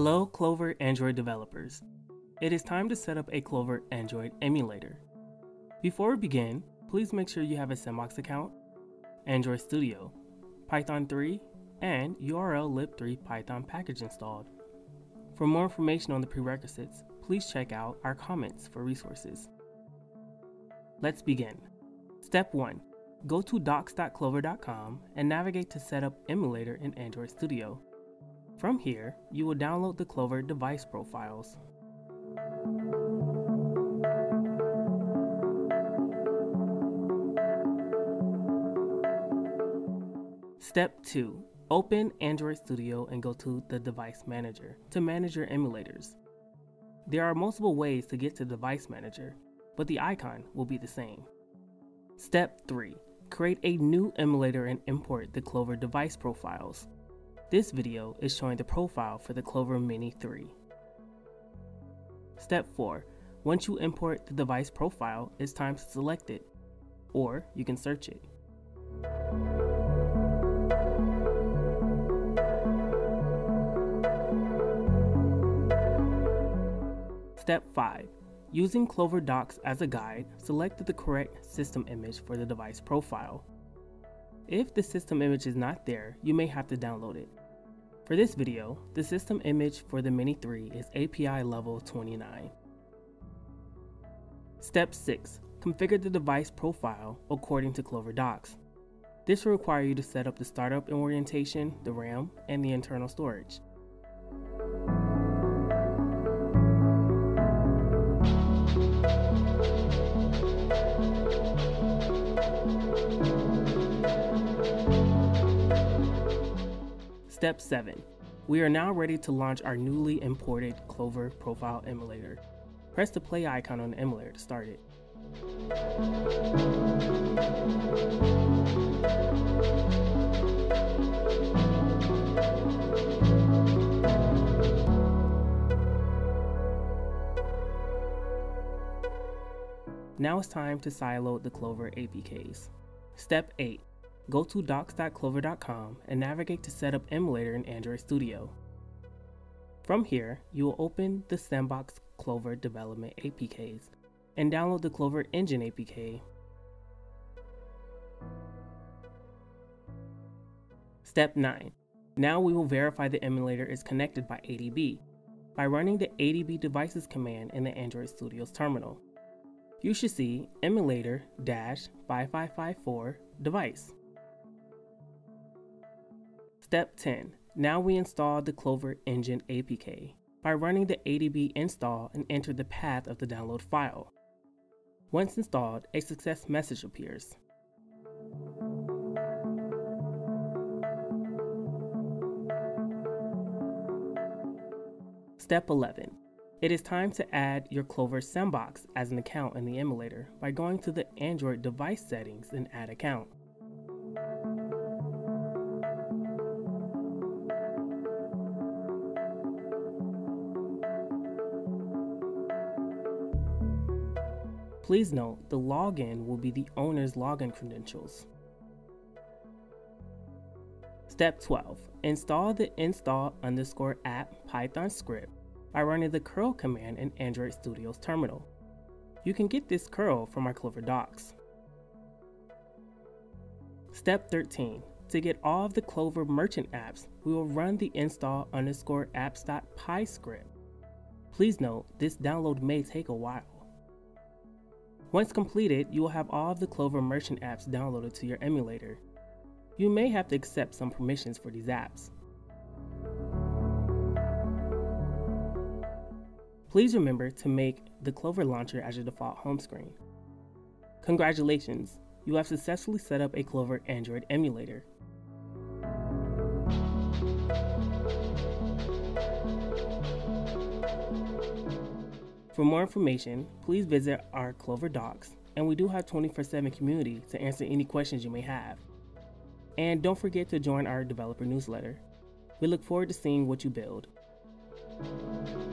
Hello Clover Android developers. It is time to set up a Clover Android emulator. Before we begin, please make sure you have a Sandbox account, Android Studio, Python 3, and URL lib3 Python package installed. For more information on the prerequisites, please check out our comments for resources. Let's begin. Step 1. Go to docs.clover.com and navigate to set up emulator in Android Studio. From here, you will download the Clover device profiles. Step 2. Open Android Studio and go to the Device Manager to manage your emulators. There are multiple ways to get to Device Manager, but the icon will be the same. Step 3. Create a new emulator and import the Clover device profiles. This video is showing the profile for the Clover Mini 3. Step 4. Once you import the device profile, it's time to select it, or you can search it. Step 5. Using Clover Docs as a guide, select the correct system image for the device profile. If the system image is not there, you may have to download it. For this video, the system image for the Mini 3 is API level 29. Step 6. Configure the device profile according to Clover Docs. This will require you to set up the startup orientation, the RAM, and the internal storage. Step 7. We are now ready to launch our newly imported Clover profile emulator. Press the play icon on the emulator to start it. Now it's time to sideload the Clover APKs. Step 8. Go to docs.clover.com and navigate to set up emulator in Android Studio. From here, you will open the Sandbox Clover Development APKs and download the Clover Engine APK. Step 9. Now we will verify the emulator is connected by ADB by running the ADB devices command in the Android Studio's terminal. You should see emulator-5554 device. Step 10. Now we install the Clover Engine APK by running the ADB install and enter the path of the download file. Once installed, a success message appears. Step 11. It is time to add your Clover Sandbox as an account in the emulator by going to the Android device settings and add account. Please note, the login will be the owner's login credentials. Step 12. Install the install_app Python script by running the curl command in Android Studio's terminal. You can get this curl from our Clover Docs. Step 13. To get all of the Clover merchant apps, we will run the install_apps.py script. Please note, this download may take a while. Once completed, you will have all of the Clover merchant apps downloaded to your emulator. You may have to accept some permissions for these apps. Please remember to make the Clover launcher as your default home screen. Congratulations, you have successfully set up a Clover Android emulator. For more information, please visit our Clover Docs, and we do have 24/7 community to answer any questions you may have. And don't forget to join our developer newsletter. We look forward to seeing what you build.